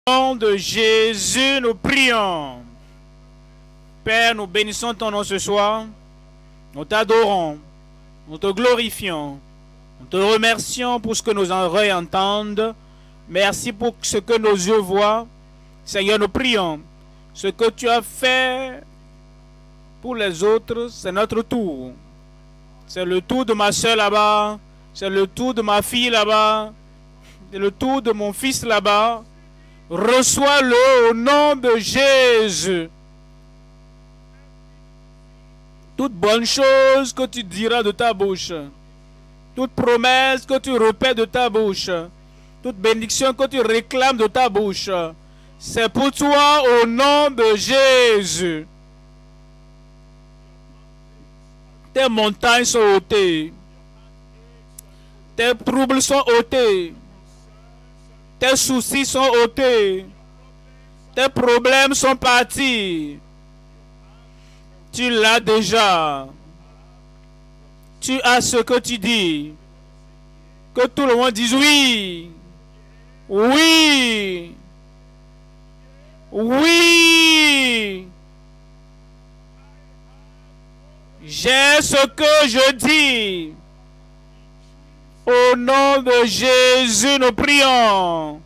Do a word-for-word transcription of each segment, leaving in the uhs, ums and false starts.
Au nom de Jésus, nous prions. Père, nous bénissons ton nom ce soir. Nous t'adorons. Nous te glorifions. Nous te remercions pour ce que nos oreilles entendent. Merci pour ce que nos yeux voient. Seigneur, nous prions. Ce que tu as fait pour les autres, c'est notre tour. C'est le tour de ma soeur là-bas. C'est le tour de ma fille là-bas. C'est le tour de mon fils là-bas. Reçois-le au nom de Jésus. Toute bonne chose que tu diras de ta bouche, toute promesse que tu répètes de ta bouche, toute bénédiction que tu réclames de ta bouche, c'est pour toi au nom de Jésus. Tes montagnes sont ôtées, tes troubles sont ôtés, tes soucis sont ôtés, tes problèmes sont partis. Tu l'as déjà. Tu as ce que tu dis. Que tout le monde dise oui. Oui. Oui. J'ai ce que je dis. Au nom de Jésus, nous prions.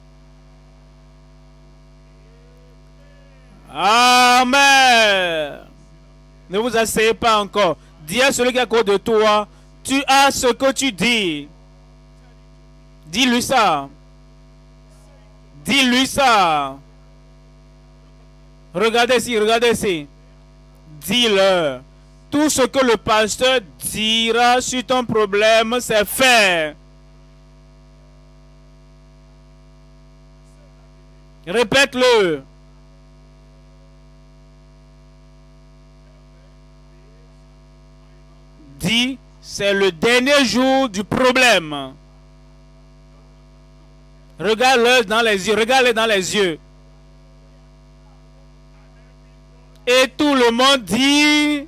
Amen. Ne vous asseyez pas encore. Dis à celui qui est à côté de toi, tu as ce que tu dis. Dis-lui ça. Dis-lui ça. Regardez ici, regardez ici. Dis-le. Tout ce que le pasteur dira sur ton problème, c'est fait. Répète-le. Dis, c'est le dernier jour du problème. Regarde-le dans les yeux, regarde-le dans les yeux. Et tout le monde dit,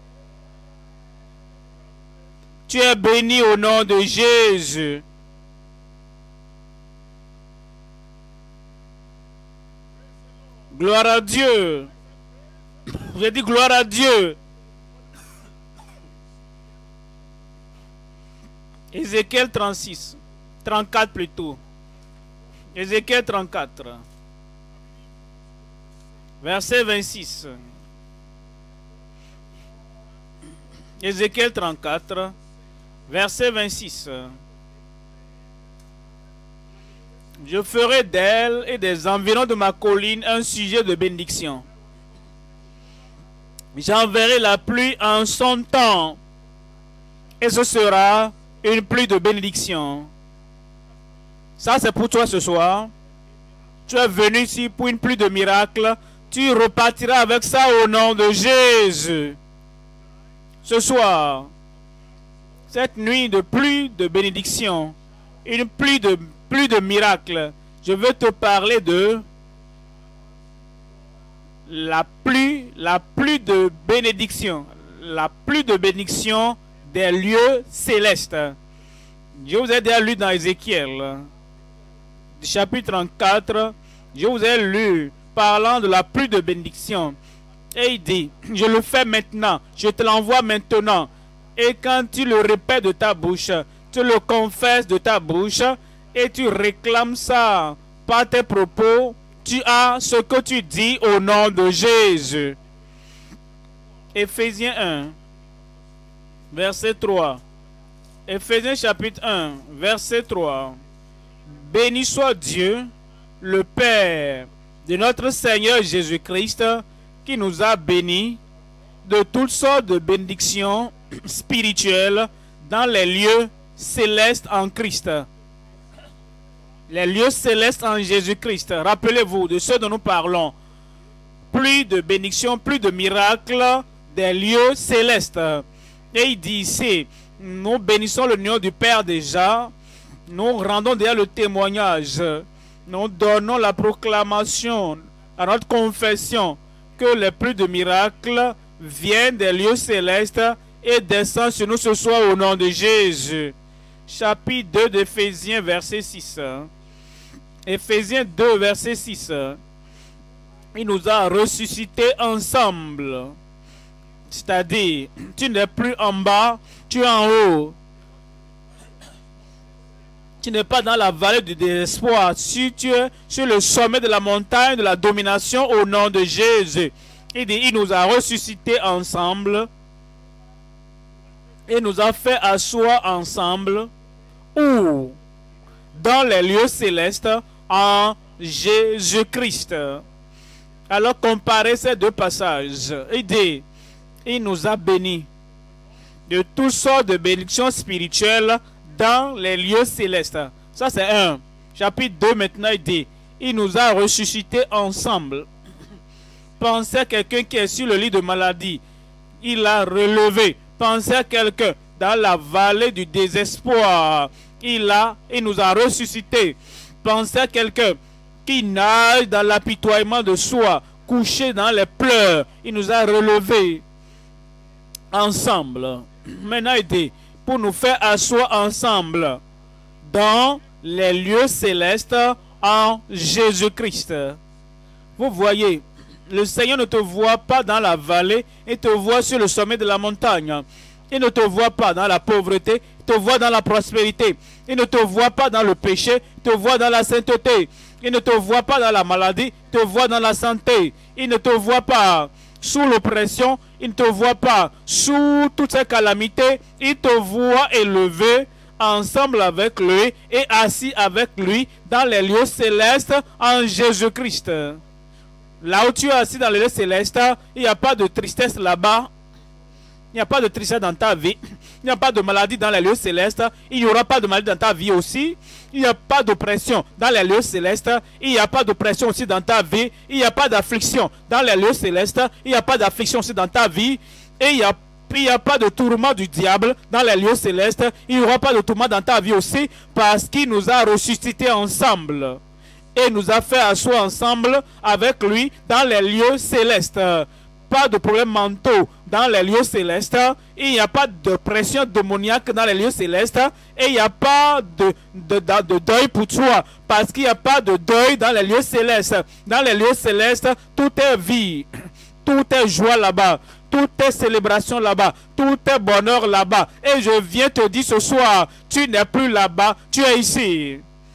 tu es béni au nom de Jésus. Gloire à Dieu. J'ai dit gloire à Dieu. Ézéchiel trente-six, trente-quatre plutôt. Ézéchiel trente-quatre, verset vingt-six. Ézéchiel trente-quatre, verset vingt-six. Je ferai d'elle et des environs de ma colline un sujet de bénédiction. J'enverrai la pluie en son temps, et ce sera une pluie de bénédiction. Ça, c'est pour toi ce soir. Tu es venu ici pour une pluie de miracles. Tu repartiras avec ça au nom de Jésus. Ce soir, cette nuit de pluie de bénédiction, une pluie de, pluie de miracles, je veux te parler de la pluie, la pluie de bénédiction. La pluie de bénédiction des lieux célestes. Je vous ai déjà lu dans Ézéchiel, chapitre trente-quatre, je vous ai lu parlant de la pluie de bénédiction. Et il dit, je le fais maintenant, je te l'envoie maintenant. Et quand tu le répètes de ta bouche, tu le confesses de ta bouche, et tu réclames ça par tes propos, tu as ce que tu dis au nom de Jésus. Éphésiens un. Verset trois. Éphésiens chapitre un, verset trois. Béni soit Dieu, le Père de notre Seigneur Jésus-Christ, qui nous a bénis de toutes sortes de bénédictions spirituelles dans les lieux célestes en Christ. Les lieux célestes en Jésus-Christ. Rappelez-vous de ce dont nous parlons. Plus de bénédictions, plus de miracles des lieux célestes. Et il dit ici, nous bénissons le nom du Père déjà, nous rendons déjà le témoignage, nous donnons la proclamation à notre confession que les plus de miracles viennent des lieux célestes et descendent sur nous ce soir au nom de Jésus. Chapitre deux d'Éphésiens, verset six. Éphésiens deux, verset six. Il nous a ressuscités ensemble. C'est-à-dire, tu n'es plus en bas, tu es en haut. Tu n'es pas dans la vallée du désespoir. Si tu es sur le sommet de la montagne de la domination au nom de Jésus. Il dit, il nous a ressuscités ensemble. Et nous a fait asseoir ensemble. Où? Dans les lieux célestes en Jésus-Christ. Alors comparez ces deux passages. Il dit, il nous a bénis de toutes sortes de bénédictions spirituelles dans les lieux célestes. Ça c'est un. Chapitre deux maintenant, il dit, il nous a ressuscités ensemble. Pensez à quelqu'un qui est sur le lit de maladie. Il l'a relevé. Pensez à quelqu'un dans la vallée du désespoir. Il, a, il nous a ressuscités. Pensez à quelqu'un qui nage dans l'apitoiement de soi, couché dans les pleurs. Il nous a relevés ensemble. Maintenant, il dit, pour nous faire asseoir ensemble dans les lieux célestes en Jésus-Christ. Vous voyez, le Seigneur ne te voit pas dans la vallée, il te voit sur le sommet de la montagne. Il ne te voit pas dans la pauvreté, il te voit dans la prospérité. Il ne te voit pas dans le péché, il te voit dans la sainteté. Il ne te voit pas dans la maladie, il te voit dans la santé. Il ne te voit pas sous l'oppression, il ne te voit pas sous toutes ces calamités. Il te voit élevé ensemble avec lui et assis avec lui dans les lieux célestes en Jésus-Christ. Là où tu es assis dans les lieux célestes, il n'y a pas de tristesse là-bas. Il n'y a pas de tristesse dans ta vie. Il n'y a pas de maladie dans les lieux célestes. Il n'y aura pas de maladie dans ta vie aussi. Il n'y a pas d'oppression dans les lieux célestes. Il n'y a pas d'oppression aussi dans ta vie. Il n'y a pas d'affliction dans les lieux célestes. Il n'y a pas d'affliction aussi dans ta vie. Et il n'y a, il n'y a pas de tourment du diable dans les lieux célestes. Il n'y aura pas de tourment dans ta vie aussi parce qu'il nous a ressuscités ensemble. Et nous a fait asseoir ensemble avec lui dans les lieux célestes. Pas de problèmes mentaux dans les lieux célestes. Il n'y a pas de pression démoniaque dans les lieux célestes. Et il n'y a pas de, de, de, de deuil pour toi. Parce qu'il n'y a pas de deuil dans les lieux célestes. Dans les lieux célestes, tout est vie. Tout est joie là-bas. Tout est célébration là-bas. Tout est bonheur là-bas. Et je viens te dire ce soir, tu n'es plus là-bas, tu es ici.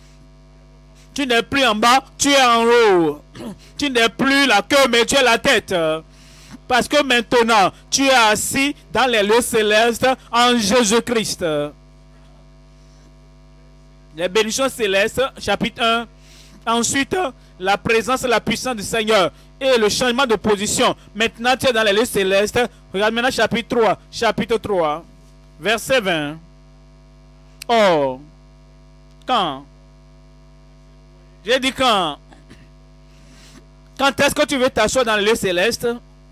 Tu n'es plus en bas, tu es en haut. Tu n'es plus la queue, mais tu es la tête. Parce que maintenant, tu es assis dans les lieux célestes en Jésus-Christ. Les bénédictions célestes, chapitre un. Ensuite, la présence et la puissance du Seigneur. Et le changement de position. Maintenant, tu es dans les lieux célestes. Regarde maintenant chapitre trois. Chapitre trois. Verset vingt. Oh. Quand? J'ai dit quand? Quand est-ce que tu veux t'asseoir dans les lieux célestes?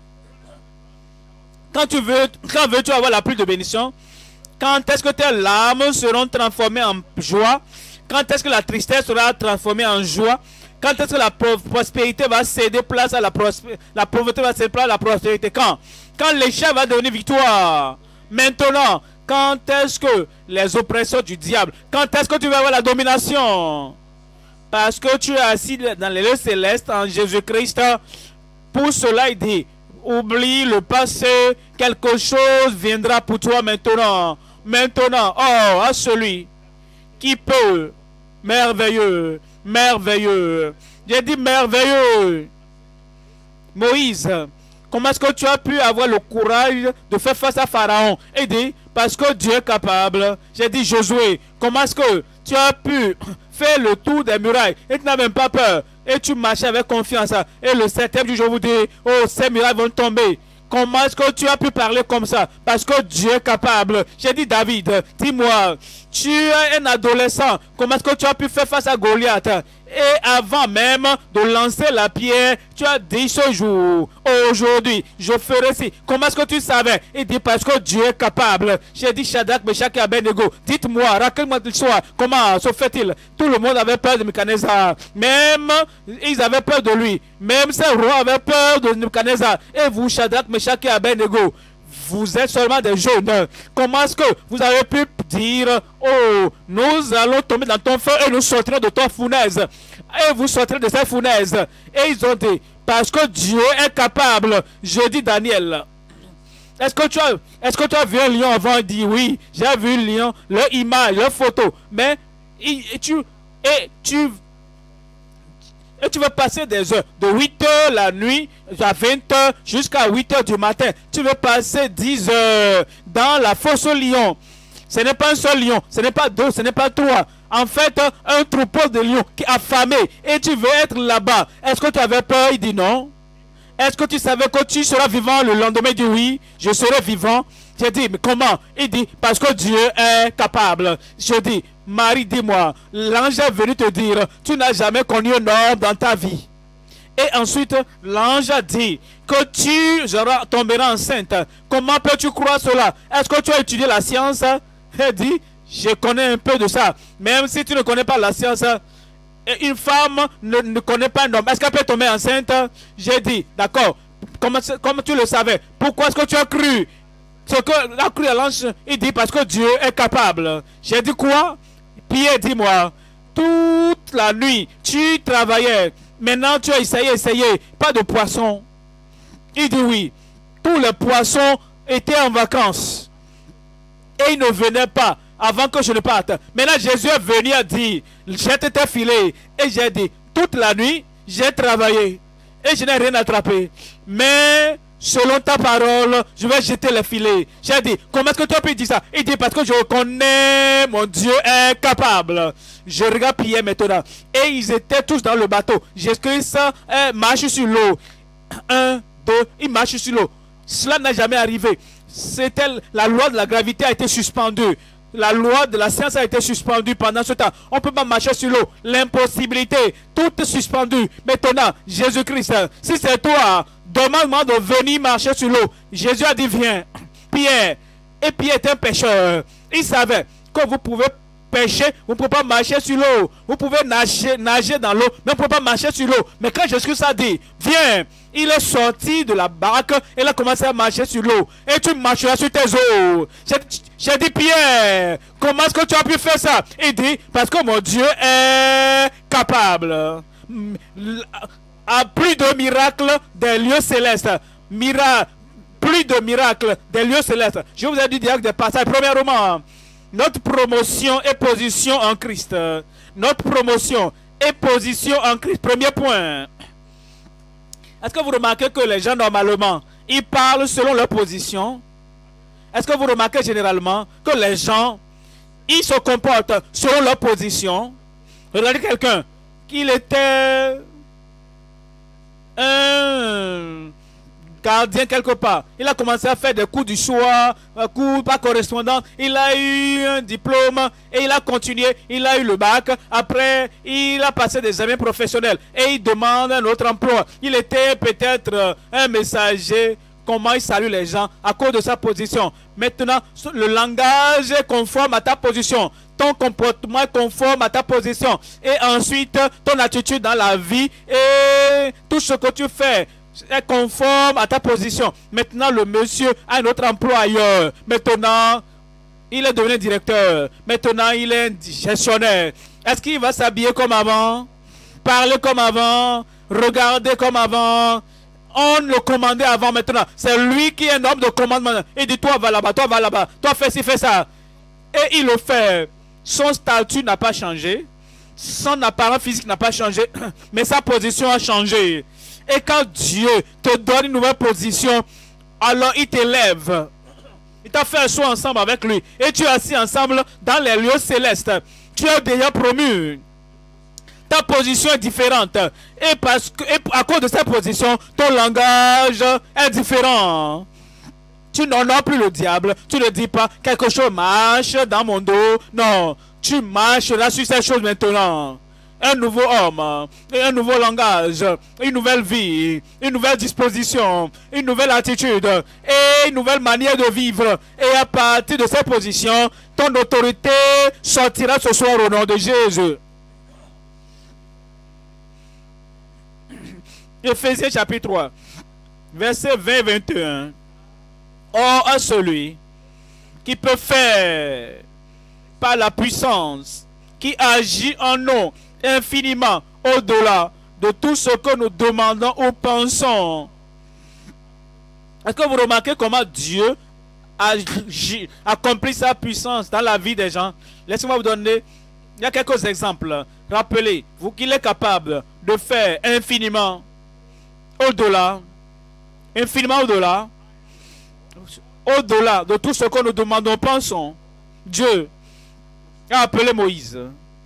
Quand tu veux, quand veux-tu avoir la pluie de bénédiction? Quand est-ce que tes larmes seront transformées en joie? Quand est-ce que la tristesse sera transformée en joie? Quand est-ce que la prospérité va céder place à la prospérité? La pauvreté va céder place à la prospérité. Quand? Quand l'échec va devenir victoire. Maintenant, quand est-ce que les oppressions du diable? Quand est-ce que tu vas avoir la domination? Parce que tu es assis dans les lieux célestes en Jésus-Christ. Pour cela, il dit, oublie le passé, quelque chose viendra pour toi maintenant. Maintenant, oh, à celui qui peut, merveilleux, merveilleux. J'ai dit merveilleux. Moïse, comment est-ce que tu as pu avoir le courage de faire face à Pharaon? Il dit, parce que Dieu est capable. J'ai dit Josué, comment est-ce que tu as pu faire le tour des murailles et tu n'as même pas peur et tu marchais avec confiance? Et le septième jour, je vous dis, oh, ces murailles vont tomber. Comment est-ce que tu as pu parler comme ça? Parce que Dieu est capable. J'ai dit David, dis-moi, tu es un adolescent. Comment est-ce que tu as pu faire face à Goliath? Et avant même de lancer la pierre, tu as dit ce jour, aujourd'hui, je ferai ci. Comment est-ce que tu savais? Il dit parce que Dieu est capable. J'ai dit Shadrach, Meshach et Abednego, dites-moi, raconte-moi l'histoire. Comment se fait-il? Tout le monde avait peur de Nebuchadnezzar. Même, ils avaient peur de lui. Même ces rois avaient peur de Nebuchadnezzar. Et vous, Shadrach, Meshach et Abednego, vous êtes seulement des jeunes. Comment est-ce que vous avez pu dire, oh, nous allons tomber dans ton feu et nous sortirons de ton fournaise? et vous sortirez de cette fournaise. Et ils ont dit, parce que Dieu est capable. Je dis Daniel, est-ce que tu as, est-ce que tu as vu un lion avant? Il dit oui, j'ai vu un lion, leur image, leur photo. Mais et tu, et tu, et tu veux passer des heures, de huit heures la nuit à vingt heures jusqu'à huit heures du matin. Tu veux passer dix heures dans la fosse au lion. Ce n'est pas un seul lion, ce n'est pas deux, ce n'est pas trois. En fait, un troupeau de lions qui est affamé et tu veux être là-bas. Est-ce que tu avais peur? Il dit non. Est-ce que tu savais que tu seras vivant le lendemain? Il dit oui, je serai vivant. J'ai dit, mais comment? Il dit, parce que Dieu est capable. Je dis, Marie, dis-moi, l'ange est venu te dire, tu n'as jamais connu un homme dans ta vie. Et ensuite, l'ange a dit que tu tomberas enceinte. Comment peux-tu croire cela? Est-ce que tu as étudié la science? Il dit, je connais un peu de ça. Même si tu ne connais pas la science, une femme ne, ne connaît pas un homme. Est-ce qu'elle peut tomber enceinte? J'ai dit, d'accord. Comment, comment tu le savais? Pourquoi est-ce que tu as cru? Ce que a cru à l'ange, il dit parce que Dieu est capable. J'ai dit quoi? Pierre, dis-moi, toute la nuit, tu travaillais. Maintenant, tu as essayé, essayé. Pas de poisson. Il dit oui. Tous les poissons étaient en vacances. Et ils ne venaient pas avant que je ne parte. Maintenant, Jésus est venu à dire, jette tes filets. Et j'ai dit, toute la nuit, j'ai travaillé. Et je n'ai rien attrapé. Mais, selon ta parole, je vais jeter les filets. J'ai dit, comment est-ce que tu as pu dire ça? Il dit, parce que je reconnais, mon Dieu est capable. Je regarde Pierre maintenant. Et ils étaient tous dans le bateau. Jésus-Christ marche sur l'eau. Un, deux, il marche sur l'eau. Cela n'a jamais arrivé. C'était la loi de la gravité a été suspendue. La loi de la science a été suspendue pendant ce temps. On ne peut pas marcher sur l'eau. L'impossibilité, tout est suspendu. Maintenant, Jésus-Christ, si c'est toi, demande-moi de venir marcher sur l'eau. Jésus a dit, viens. Pierre, et Pierre est un pêcheur. Il savait que vous pouvez pêcher, vous ne pouvez pas marcher sur l'eau. Vous pouvez nager, nager dans l'eau, mais vous ne pouvez pas marcher sur l'eau. Mais quand Jésus-Christ a dit, viens, il est sorti de la barque et il a commencé à marcher sur l'eau. Et tu marcheras sur tes eaux. J'ai dit, Pierre, comment est-ce que tu as pu faire ça? Il dit, parce que mon Dieu est capable. À plus de miracles des lieux célestes. Mira, plus de miracles des lieux célestes. Je vous ai dit direct des passages. Premièrement, notre promotion et position en Christ. Notre promotion et position en Christ. Premier point. Est-ce que vous remarquez que les gens, normalement, ils parlent selon leur position? Est-ce que vous remarquez généralement que les gens, ils se comportent selon leur position? Regardez quelqu'un, qu'il était un gardien quelque part. Il a commencé à faire des coups du soir, coups par correspondance. Il a eu un diplôme et il a continué. Il a eu le bac. Après, il a passé des examens professionnels et il demande un autre emploi. Il était peut-être un messager. Comment il salue les gens à cause de sa position. Maintenant, le langage est conforme à ta position. Ton comportement est conforme à ta position. Et ensuite, ton attitude dans la vie et tout ce que tu fais est conforme à ta position. Maintenant, le monsieur a un autre emploi ailleurs. Maintenant, il est devenu directeur. Maintenant, il est gestionnaire. Est-ce qu'il va s'habiller comme avant? Parler comme avant? Regarder comme avant? On le commandait avant. Maintenant, c'est lui qui est un homme de commandement. Il dit, toi va là-bas, toi va là-bas, toi fais ci, fais ça. Et il le fait. Son statut n'a pas changé. Son apparence physique n'a pas changé. Mais sa position a changé. Et quand Dieu te donne une nouvelle position, alors il t'élève. Il t'a fait un saut ensemble avec lui. Et tu es assis ensemble dans les lieux célestes. Tu es déjà promu. Ta position est différente. Et, parce que, et à cause de cette position, ton langage est différent. Tu n'honores plus le diable. Tu ne dis pas quelque chose marche dans mon dos. Non, tu marches là sur ces choses maintenant. Un nouveau homme, un nouveau langage, une nouvelle vie, une nouvelle disposition, une nouvelle attitude et une nouvelle manière de vivre. Et à partir de cette position, ton autorité sortira ce soir au nom de Jésus. Éphésiens chapitre trois, verset vingt vingt et un. Or, à celui qui peut faire par la puissance qui agit en nous infiniment au-delà de tout ce que nous demandons ou pensons. Est-ce que vous remarquez comment Dieu a accompli sa puissance dans la vie des gens? Laissez-moi vous donner, il y a quelques exemples. Rappelez-vous qu'il est capable de faire infiniment au-delà, infiniment au-delà, au-delà de tout ce que nous demandons, pensons. Dieu a appelé Moïse.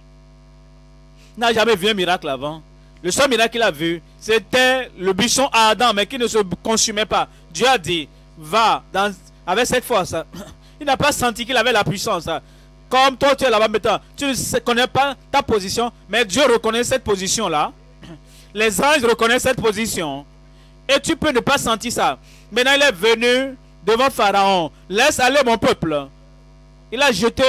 Il n'a jamais vu un miracle avant. Le seul miracle qu'il a vu, c'était le buisson à Adam, mais qui ne se consumait pas. Dieu a dit, va dans, avec cette force. Il n'a pas senti qu'il avait la puissance. Comme toi, tu es là-bas maintenant. Tu ne connais pas ta position, mais Dieu reconnaît cette position-là. Les anges reconnaissent cette position. Et tu peux ne pas sentir ça. Maintenant, il est venu devant Pharaon. Laisse aller mon peuple. Il a jeté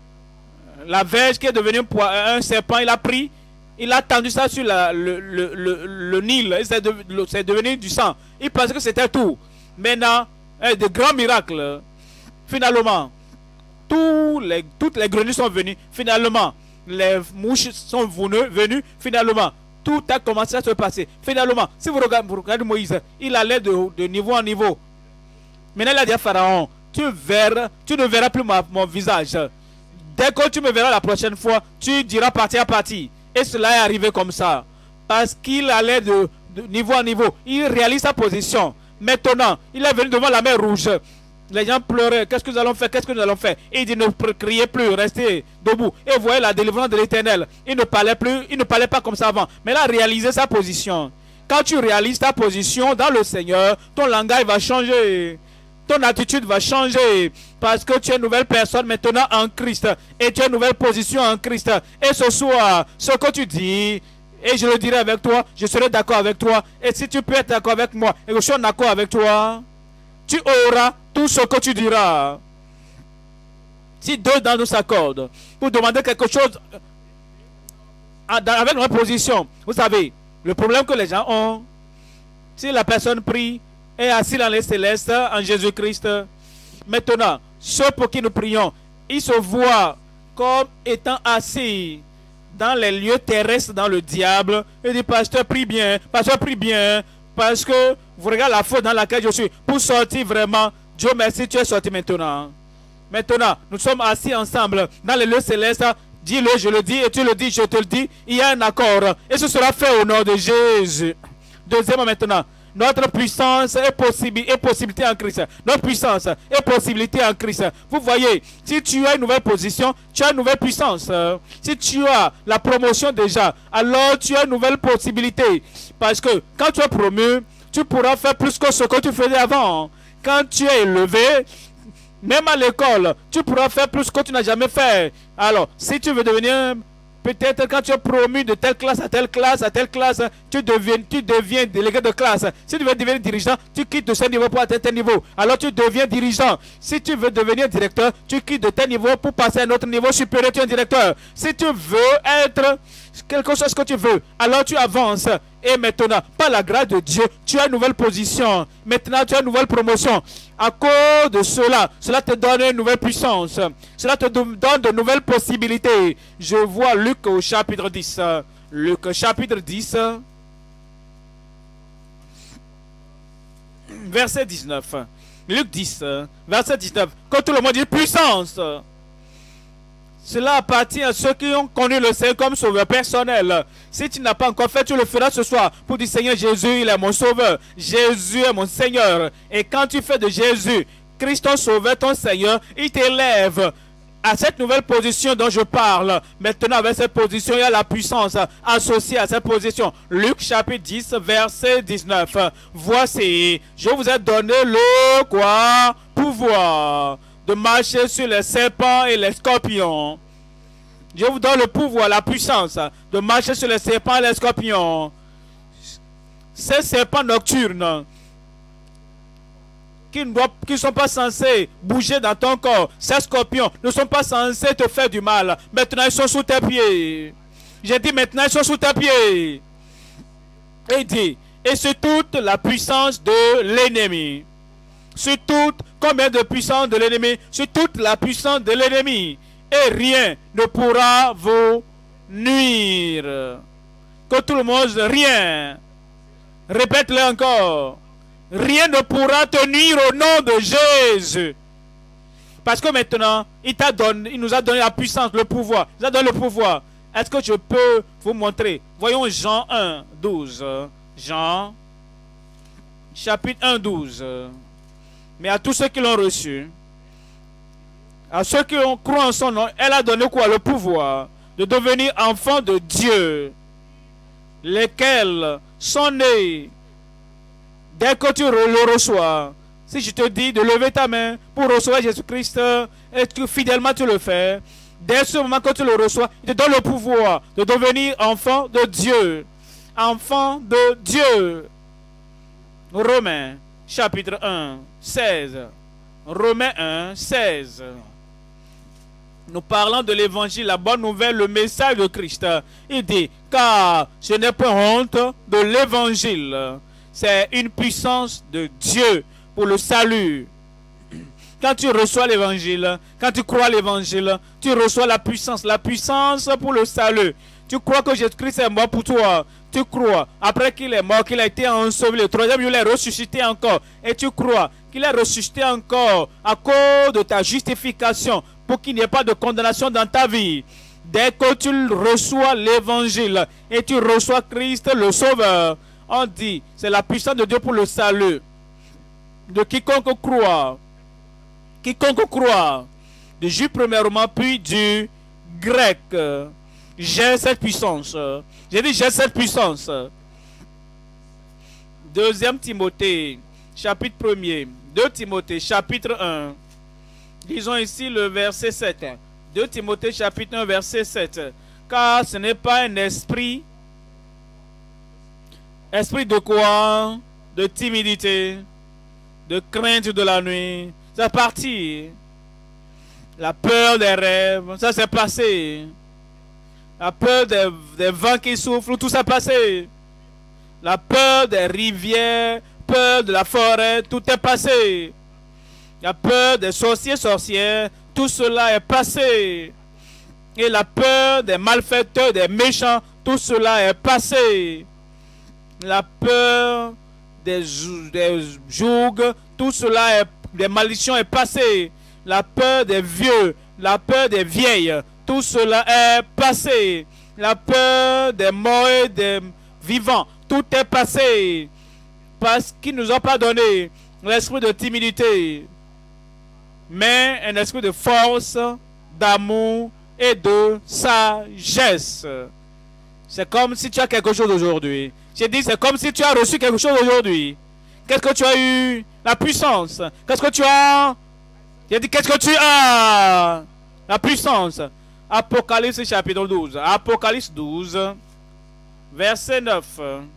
la verge qui est devenue un serpent. Il a pris, il a tendu ça sur la, le, le, le, le Nil. C'est de, devenu du sang. Il pensait que c'était tout. Maintenant, de grands miracles. Finalement, tous les, toutes les grenouilles sont venues. Finalement, les mouches sont venues. venues. Finalement, tout a commencé à se passer. Finalement, si vous regardez, vous regardez Moïse, il allait de, de niveau en niveau. Maintenant, il a dit à Pharaon, tu, verras, tu ne verras plus ma, mon visage. Dès que tu me verras la prochaine fois, tu diras partie à partie. Et cela est arrivé comme ça. Parce qu'il allait de, de niveau en niveau. Il réalise sa position. Maintenant, il est venu devant la mer Rouge. Les gens pleuraient. Qu'est-ce que nous allons faire? Qu'est-ce que nous allons faire? Il dit, ne criez plus, restez debout. Et vous voyez la délivrance de l'Éternel. Il ne parlait plus, il ne parlait pas comme ça avant. Mais il a réalisé sa position. Quand tu réalises ta position dans le Seigneur, ton langage va changer. Ton attitude va changer. Parce que tu es une nouvelle personne maintenant en Christ. Et tu as une nouvelle position en Christ. Et ce soir, ce que tu dis, et je le dirai avec toi, je serai d'accord avec toi. Et si tu peux être d'accord avec moi, et que je suis en accord avec toi, tu auras tout ce que tu diras. Si deux dans nous s'accordent pour demander quelque chose avec notre position, vous savez, le problème que les gens ont, si la personne prie, est assis dans les célestes en Jésus-Christ, maintenant, ceux pour qui nous prions, ils se voient comme étant assis dans les lieux terrestres, dans le diable, et dit, pasteur, prie bien, pasteur, prie bien, parce que vous regardez la faute dans laquelle je suis. Pour sortir vraiment, Dieu merci, tu es sorti maintenant. Maintenant, nous sommes assis ensemble dans les lieux célestes. Dis-le, je le dis, et tu le dis, je te le dis. Il y a un accord. Et ce sera fait au nom de Jésus. Deuxièmement maintenant, notre puissance est, possible, est possibilité en Christ. Notre puissance est possibilité en Christ. Vous voyez, si tu as une nouvelle position, tu as une nouvelle puissance. Si tu as la promotion déjà, alors tu as une nouvelle possibilité. Parce que quand tu es promu, tu pourras faire plus que ce que tu faisais avant. Quand tu es élevé, même à l'école, tu pourras faire plus que tu n'as jamais fait. Alors, si tu veux devenir... Peut-être quand tu es promu de telle classe à telle classe, à telle classe, tu deviens, tu deviens délégué de classe. Si tu veux devenir dirigeant, tu quittes de ce niveau pour atteindre tel niveau. Alors tu deviens dirigeant. Si tu veux devenir directeur, tu quittes de tel niveau pour passer à un autre niveau supérieur, tu es un directeur. Si tu veux être quelque chose que tu veux, alors tu avances. Et maintenant, par la grâce de Dieu, tu as une nouvelle position. Maintenant, tu as une nouvelle promotion. À cause de cela, cela te donne une nouvelle puissance. Cela te donne de nouvelles possibilités. Je vois Luc au chapitre dix. Luc chapitre dix. Verset dix-neuf. Luc dix, verset dix-neuf. Quand tout le monde dit puissance. Cela appartient à ceux qui ont connu le Seigneur comme sauveur personnel. Si tu n'as pas encore fait, tu le feras ce soir pour dire Seigneur Jésus, il est mon sauveur. Jésus est mon Seigneur. Et quand tu fais de Jésus, Christ ton sauveur, ton Seigneur, il t'élève à cette nouvelle position dont je parle. Maintenant, avec cette position, il y a la puissance associée à cette position. Luc chapitre dix, verset dix-neuf. Voici, je vous ai donné le quoi? Pouvoir de marcher sur les serpents et les scorpions. Je vous donne le pouvoir, la puissance de marcher sur les serpents et les scorpions. Ces serpents nocturnes qui ne doivent, qui sont pas censés bouger dans ton corps, ces scorpions ne sont pas censés te faire du mal. Maintenant, ils sont sous tes pieds. J'ai dit maintenant, ils sont sous tes pieds. Et il dit, et c'est toute la puissance de l'ennemi. Sur toute, combien de puissance de l'ennemi? Sur toute la puissance de l'ennemi. Et rien ne pourra vous nuire. Que tout le monde, rien. Répète-le encore. Rien ne pourra te nuire au nom de Jésus. Parce que maintenant, il, t'a donné, il nous a donné la puissance, le pouvoir. Il nous a donné le pouvoir. Est-ce que je peux vous montrer? Voyons Jean un, douze. Jean, chapitre un, douze. Mais à tous ceux qui l'ont reçu, à ceux qui ont cru en son nom, elle a donné quoi? Le pouvoir de devenir enfants de Dieu, lesquels sont nés dès que tu le reçois. Si je te dis de lever ta main pour recevoir Jésus-Christ et que fidèlement tu le fais, dès ce moment que tu le reçois, il te donne le pouvoir de devenir enfant de Dieu. Enfant de Dieu. Romains, chapitre un, seize. Romains un, seize. Nous parlons de l'évangile, la bonne nouvelle, le message de Christ. Il dit, car je n'ai pas honte de l'évangile. C'est une puissance de Dieu pour le salut. Quand tu reçois l'évangile, quand tu crois l'évangile, tu reçois la puissance, la puissance pour le salut. Tu crois que Jésus-Christ est mort pour toi. Tu crois, après qu'il est mort, qu'il a été enseveli, le troisième jour, il est ressuscité encore. Et tu crois qu'il est ressuscité encore à cause de ta justification, pour qu'il n'y ait pas de condamnation dans ta vie. Dès que tu reçois l'évangile et tu reçois Christ le Sauveur, on dit, c'est la puissance de Dieu pour le salut de quiconque croit. Quiconque croit, du juif premièrement, puis du grec. J'ai cette puissance. J'ai dit, j'ai cette puissance. Deuxième Timothée, chapitre premier. deux Timothée, chapitre un. Lisons ici le verset sept. deux Timothée, chapitre un, verset sept. Car ce n'est pas un esprit. Esprit de quoi? De timidité, de crainte de la nuit. C'est parti. La peur des rêves, ça s'est passé. La peur des, des vents qui soufflent, tout s'est passé. La peur des rivières, peur de la forêt, tout est passé. La peur des sorciers, sorcières, tout cela est passé. Et la peur des malfaiteurs, des méchants, tout cela est passé. La peur des, des jougs, tout cela est, des malédictions est passé. La peur des vieux, la peur des vieilles, tout cela est passé. La peur des morts et des vivants, tout est passé. Parce qu'ils ne nous ont pas donné l'esprit de timidité, mais un esprit de force, d'amour et de sagesse. C'est comme si tu as quelque chose aujourd'hui. J'ai dit, c'est comme si tu as reçu quelque chose aujourd'hui. Qu'est-ce que tu as eu? La puissance. Qu'est-ce que tu as? J'ai dit, qu'est-ce que tu as? La puissance. Apocalypse chapitre douze. Apocalypse douze, verset neuf.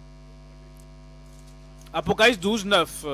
Apocalypse douze, neuf.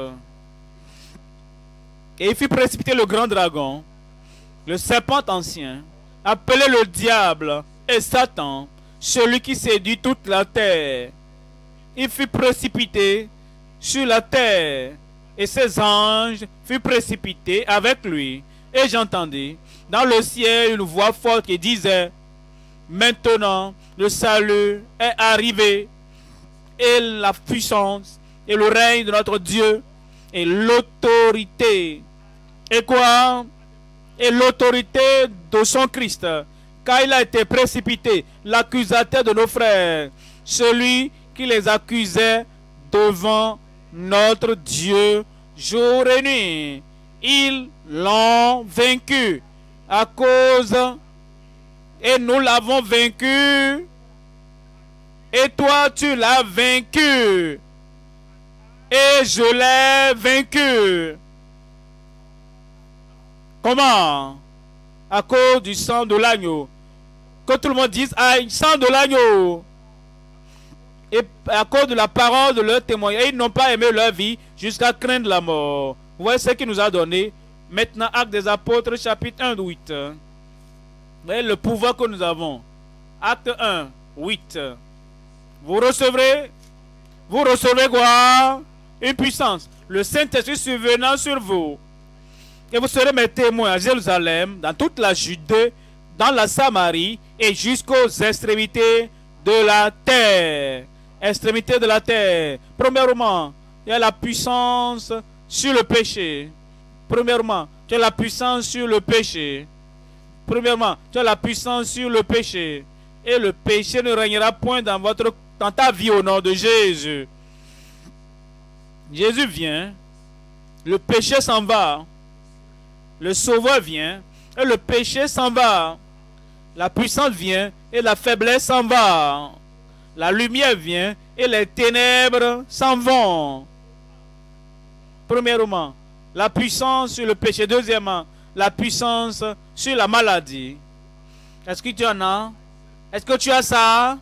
Et il fit précipiter le grand dragon, le serpent ancien, appelé le diable et Satan, celui qui séduit toute la terre. Il fut précipité sur la terre, et ses anges furent précipités avec lui. Et j'entendis dans le ciel une voix forte qui disait, maintenant le salut est arrivé, et la puissance, et le règne de notre Dieu, et l'autorité. Et quoi? Et l'autorité de son Christ, car il a été précipité, l'accusateur de nos frères, celui qui les accusait devant notre Dieu jour et nuit. Ils l'ont vaincu à cause, et nous l'avons vaincu, et toi tu l'as vaincu, et je l'ai vaincu. Comment? À cause du sang de l'agneau. Que tout le monde dise, aïe, sang de l'agneau. Et à cause de la parole de leur témoignage, ils n'ont pas aimé leur vie jusqu'à craindre la mort. Vous voyez ce qu'il nous a donné. Maintenant, Actes des Apôtres, chapitre un, huit. Vous voyez le pouvoir que nous avons. Acte un, huit. Vous recevrez, vous recevrez quoi? Une puissance. Le Saint-Esprit survenant sur vous. Et vous serez mes témoins à Jérusalem, dans toute la Judée, dans la Samarie et jusqu'aux extrémités de la terre. Extrémité de la terre. Premièrement, il y a la puissance sur le péché. Premièrement, tu as la puissance sur le péché. Premièrement, tu as la puissance sur le péché. Et le péché ne régnera point dans, votre, dans ta vie au nom de Jésus. Jésus vient. Le péché s'en va. Le Sauveur vient. Et le péché s'en va. La puissance vient. Et la faiblesse s'en va. La lumière vient. Et les ténèbres s'en vont. Premièrement, la puissance sur le péché. Deuxièmement, la puissance sur la maladie. Est-ce que tu en as? Est-ce que tu as ça?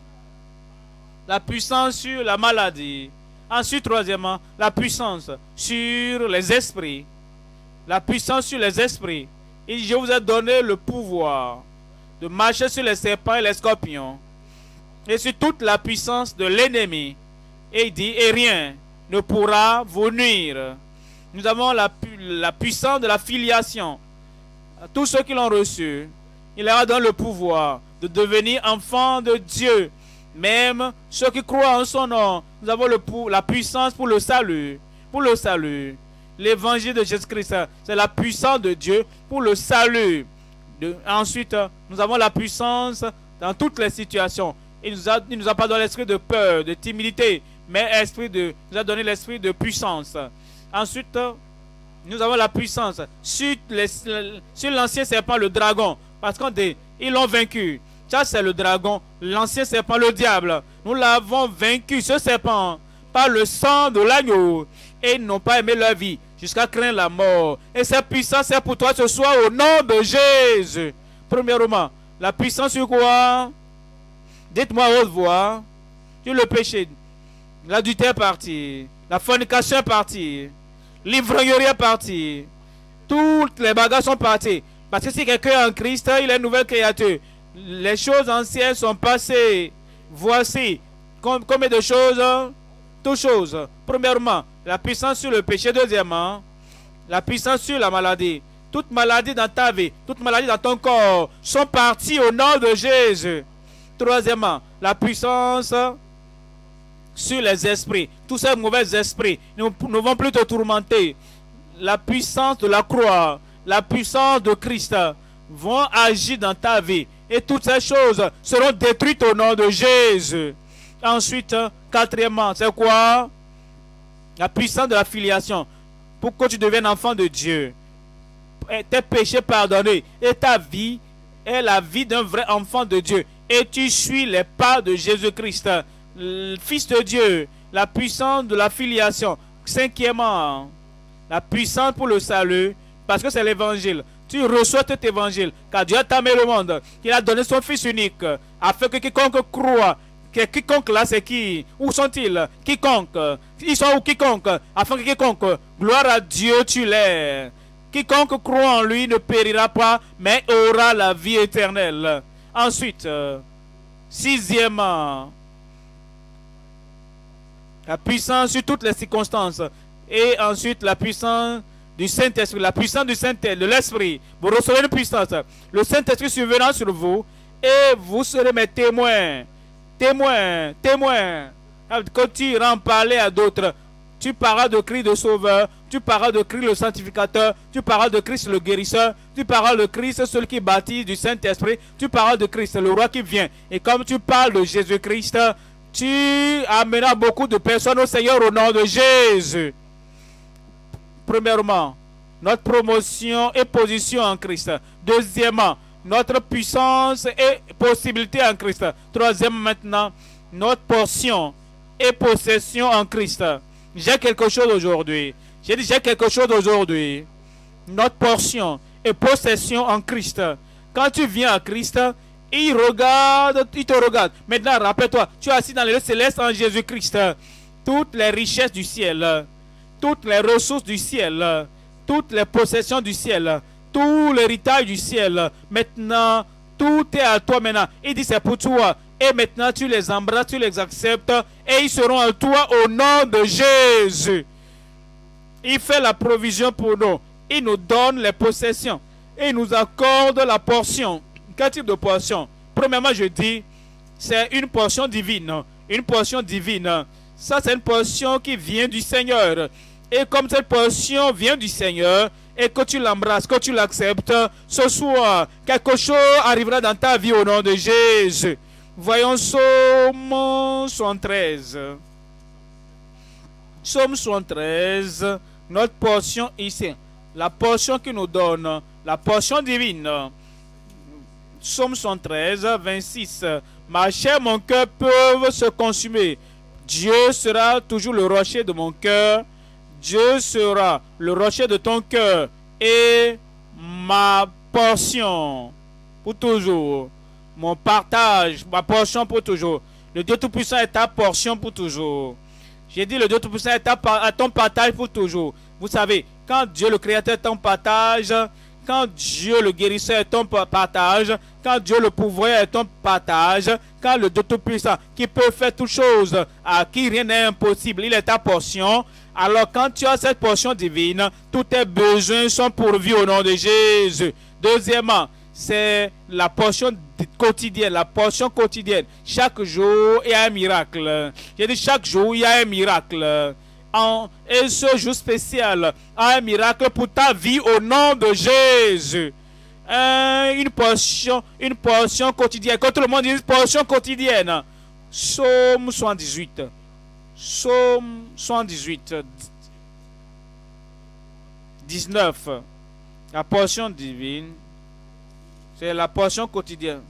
La puissance sur la maladie. Ensuite, troisièmement, la puissance sur les esprits. La puissance sur les esprits. Et je vous ai donné le pouvoir de marcher sur les serpents et les scorpions. Et sur toute la puissance de l'ennemi. Et il dit, et rien ne pourra vous nuire. Nous avons la, pu la puissance de la filiation. À tous ceux qui l'ont reçu, il leur a donné le pouvoir de devenir enfants de Dieu. Même ceux qui croient en son nom, nous avons le, la puissance pour le salut. Pour le salut. L'évangile de Jésus-Christ, c'est la puissance de Dieu pour le salut. De, ensuite, nous avons la puissance dans toutes les situations. Il nous a, il nous a pas donné l'esprit de peur, de timidité, mais esprit de, il nous a donné l'esprit de puissance. Ensuite, nous avons la puissance sur l'ancien serpent, le dragon. Parce qu'ils l'ont vaincu. Ça, c'est le dragon, l'ancien serpent, le diable. Nous l'avons vaincu, ce serpent, par le sang de l'agneau. Et ils n'ont pas aimé leur vie jusqu'à craindre la mort. Et cette puissance, c'est pour toi ce soir au nom de Jésus. Premièrement, la puissance sur quoi? Dites-moi à haute voix. Sur le péché. L'adultère est parti. La fornication est partie. L'ivrognerie est partie. Toutes les bagages sont parties. Parce que si quelqu'un est en Christ, il est une nouvelle créature. Les choses anciennes sont passées. Voici combien de choses? Toutes choses. Premièrement, la puissance sur le péché. Deuxièmement, la puissance sur la maladie. Toute maladie dans ta vie, toute maladie dans ton corps sont parties au nom de Jésus. Troisièmement, la puissance sur les esprits. Tous ces mauvais esprits ne, ne vont plus te tourmenter. La puissance de la croix, la puissance de Christ vont agir dans ta vie. Et toutes ces choses seront détruites au nom de Jésus. Ensuite, quatrièmement, c'est quoi? La puissance de la filiation. Pour que tu deviennes enfant de Dieu. Tes péchés pardonnés. Et ta vie est la vie d'un vrai enfant de Dieu. Et tu suis les pas de Jésus-Christ, le Fils de Dieu. La puissance de la filiation. Cinquièmement, la puissance pour le salut. Parce que c'est l'évangile. Tu reçois cet évangile. Car Dieu a aimé le monde. Il a donné son Fils unique. Afin que quiconque croit. Que quiconque là, c'est qui? Où sont-ils? Quiconque. Ils sont où quiconque? Afin que quiconque. Gloire à Dieu, tu l'es. Quiconque croit en lui ne périra pas, mais aura la vie éternelle. Ensuite, euh, sixièmement, la puissance sur toutes les circonstances. Et ensuite, la puissance du Saint-Esprit. La puissance du Saint-Esprit, de l'Esprit. Vous recevez une puissance. Le Saint-Esprit survenant sur vous. Et vous serez mes témoins. Témoins, témoins. Quand tu iras en parler à d'autres, tu parleras de Christ le Sauveur, tu parleras de Christ le Sanctificateur, tu parleras de Christ le Guérisseur, tu parleras de Christ celui qui baptise du Saint-Esprit, tu parleras de Christ le Roi qui vient. Et comme tu parles de Jésus-Christ, tu amèneras beaucoup de personnes au Seigneur au nom de Jésus. Premièrement, notre promotion et position en Christ. Deuxièmement, notre puissance et possibilité en Christ. Troisièmement, maintenant, notre portion et possession en Christ. J'ai quelque chose aujourd'hui. J'ai dit j'ai quelque chose aujourd'hui. Notre portion et possession en Christ. Quand tu viens à Christ, il regarde, il te regarde. Maintenant, rappelle-toi, tu es assis dans les lieux célestes en Jésus-Christ. Toutes les richesses du ciel, toutes les ressources du ciel, toutes les possessions du ciel, tout l'héritage du ciel. Maintenant, tout est à toi maintenant. Il dit c'est pour toi. Et maintenant, tu les embrasses, tu les acceptes. Et ils seront à toi au nom de Jésus. Il fait la provision pour nous. Il nous donne les possessions. Et il nous accorde la portion. Quel type de portion? Premièrement, je dis, c'est une portion divine. Une portion divine. Ça, c'est une portion qui vient du Seigneur. Et comme cette portion vient du Seigneur, et que tu l'embrasses, que tu l'acceptes, ce soir, quelque chose arrivera dans ta vie au nom de Jésus. Voyons Psaume soixante-treize. Psaume soixante-treize, notre portion ici. La portion qui nous donne, la portion divine. Psaume soixante-treize, vingt-six. Ma chair, mon cœur peuvent se consumer. Dieu sera toujours le rocher de mon cœur. Dieu sera le rocher de ton cœur et ma portion pour toujours. Mon partage, ma portion pour toujours. Le Dieu Tout-Puissant est ta portion pour toujours. J'ai dit le Dieu Tout-Puissant est ta, ton partage pour toujours. Vous savez, quand Dieu le Créateur est ton partage, quand Dieu le guérisseur est ton partage, quand Dieu le pourvoyeur est ton partage, quand le Dieu Tout-Puissant qui peut faire toutes choses, à qui rien n'est impossible, il est ta portion. Alors quand tu as cette portion divine, tous tes besoins sont pourvus au nom de Jésus. Deuxièmement, c'est la portion quotidienne, la portion quotidienne. Chaque jour, il y a un miracle. J'ai dit chaque jour, il y a un miracle. En, et ce jour spécial a un miracle pour ta vie au nom de Jésus. Un, une portion, une portion quotidienne. Quand tout le monde dit une portion quotidienne. Psaume soixante-dix-huit. Psaume soixante-dix-huit. dix-neuf. La portion divine. C'est la portion quotidienne.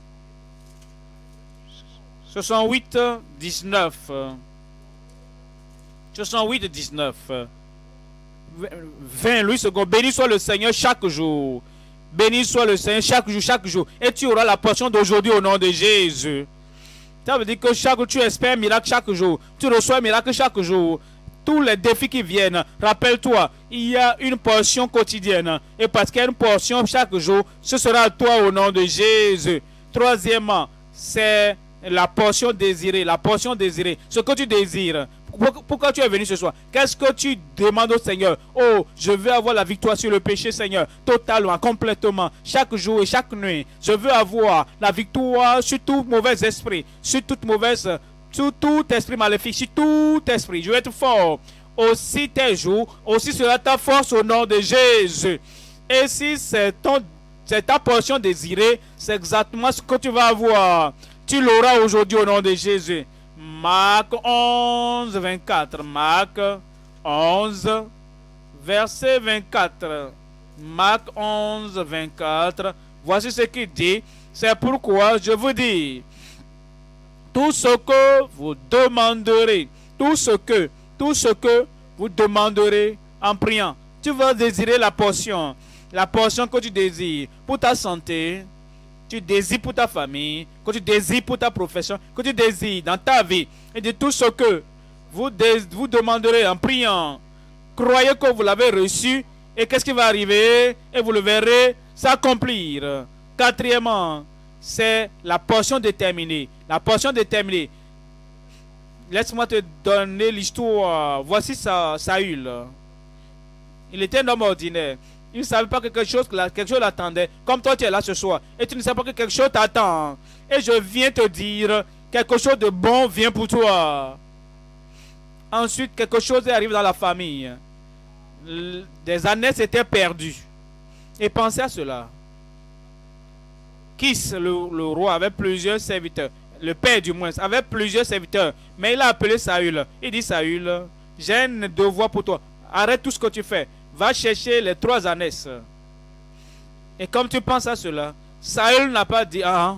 soixante-huit, dix-neuf. soixante-huit, dix-neuf. vingt, Louis second. Béni soit le Seigneur chaque jour. Béni soit le Seigneur chaque jour, chaque jour. Et tu auras la portion d'aujourd'hui au nom de Jésus. Ça veut dire que chaque jour, tu espères un miracle chaque jour. Tu reçois un miracle chaque jour. Tous les défis qui viennent, rappelle-toi, il y a une portion quotidienne. Et parce qu'il y a une portion chaque jour, ce sera à toi au nom de Jésus. Troisièmement, c'est la portion désirée. La portion désirée. Ce que tu désires. Pourquoi tu es venu ce soir? Qu'est-ce que tu demandes au Seigneur? Oh, je veux avoir la victoire sur le péché, Seigneur, totalement, complètement, chaque jour et chaque nuit. Je veux avoir la victoire sur tout mauvais esprit, sur toute mauvaise, sur tout esprit maléfique, sur tout esprit. Je veux être fort. Aussi tes jours, aussi sera ta force au nom de Jésus. Et si c'est ton, c'est ta portion désirée, c'est exactement ce que tu vas avoir. Tu l'auras aujourd'hui au nom de Jésus. Marc onze, vingt-quatre. Marc onze, verset vingt-quatre. Marc onze, vingt-quatre. Voici ce qu'il dit. C'est pourquoi je vous dis, tout ce que vous demanderez, tout ce que, tout ce que vous demanderez en priant. Tu vas désirer la portion, la portion que tu désires pour ta santé, tu désires pour ta famille, que tu désires pour ta profession, que tu désires dans ta vie, et de tout ce que vous, vous demanderez en priant. Croyez que vous l'avez reçu, et qu'est-ce qui va arriver? Et vous le verrez s'accomplir. Quatrièmement, c'est la portion déterminée. La portion déterminée. Laisse-moi te donner l'histoire. Voici Saül. Il était un homme ordinaire. Il ne savait pas que quelque chose, quelque chose l'attendait. Comme toi, tu es là ce soir. Et tu ne sais pas que quelque chose t'attend. Et je viens te dire, quelque chose de bon vient pour toi. Ensuite, quelque chose arrive dans la famille. Des années s'étaient perdues. Et pensez à cela. Kis, le, le roi, avait plusieurs serviteurs. Le père, du moins, avait plusieurs serviteurs. Mais il a appelé Saül. Il dit, Saül, j'ai un devoir pour toi. Arrête tout ce que tu fais. Va chercher les trois ânesses. Et comme tu penses à cela, Saül n'a pas dit, ah,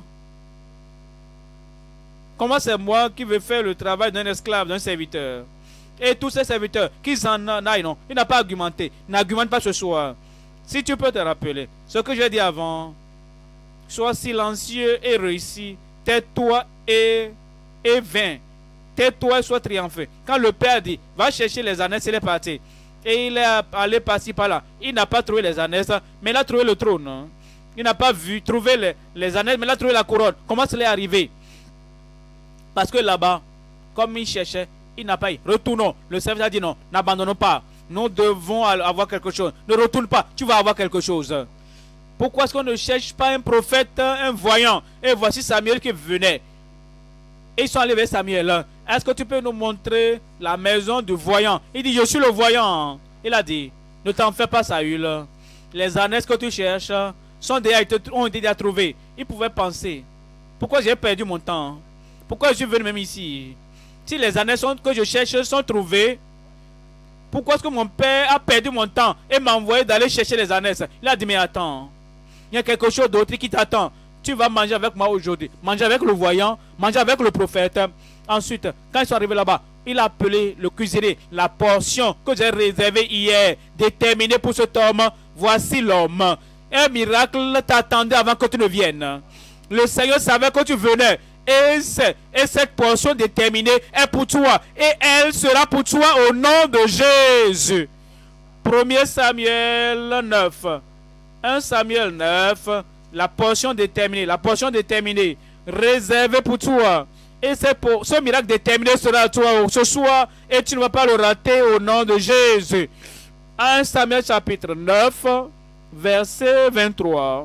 comment c'est moi qui vais faire le travail d'un esclave, d'un serviteur? Et tous ces serviteurs, qu'ils en aillent, non. Il n'a pas argumenté. N'argumente pas ce soir. Si tu peux te rappeler, ce que j'ai dit avant, sois silencieux et réussi. Tais-toi et, et vain. Tais-toi et sois triomphé. Quand le père dit, va chercher les ânesses, il est parti. Et il est allé par-ci par-là. Il n'a pas trouvé les ânesses, mais il a trouvé le trône. Il n'a pas vu, trouvé les, les ânesses, mais il a trouvé la couronne. Comment cela est arrivé? Parce que là-bas, comme il cherchait, il n'a pas eu. Retournons. Le serviteur a dit non, n'abandonnons pas. Nous devons avoir quelque chose. Ne retourne pas, tu vas avoir quelque chose. Pourquoi est-ce qu'on ne cherche pas un prophète, un voyant? Et voici Samuel qui venait. Et ils sont allés vers Samuel. Est-ce que tu peux nous montrer la maison du voyant? Il dit, je suis le voyant. Il a dit, ne t'en fais pas, Saül. Les ânesses que tu cherches sont déjà, ont été déjà trouvées. Il pouvait penser, pourquoi j'ai perdu mon temps? Pourquoi je suis venu même ici? Si les ânesses que je cherche sont trouvées, pourquoi est-ce que mon père a perdu mon temps et m'a envoyé d'aller chercher les ânesses? Il a dit, mais attends, il y a quelque chose d'autre qui t'attend. Tu vas manger avec moi aujourd'hui. Manger avec le voyant, manger avec le prophète. Ensuite, quand ils sont arrivés là-bas, il a appelé le cuisinier. La portion que j'ai réservée hier, déterminée pour cet homme, voici l'homme. Un miracle t'attendait avant que tu ne viennes. Le Seigneur savait que tu venais. Et, et cette portion déterminée est pour toi. Et elle sera pour toi au nom de Jésus. premier Samuel neuf. un Samuel neuf. La portion déterminée. La portion déterminée. Réservée pour toi. Et pour, ce miracle déterminé sera à toi ce soir. Et tu ne vas pas le rater au nom de Jésus. un Samuel chapitre neuf. Verset vingt-trois.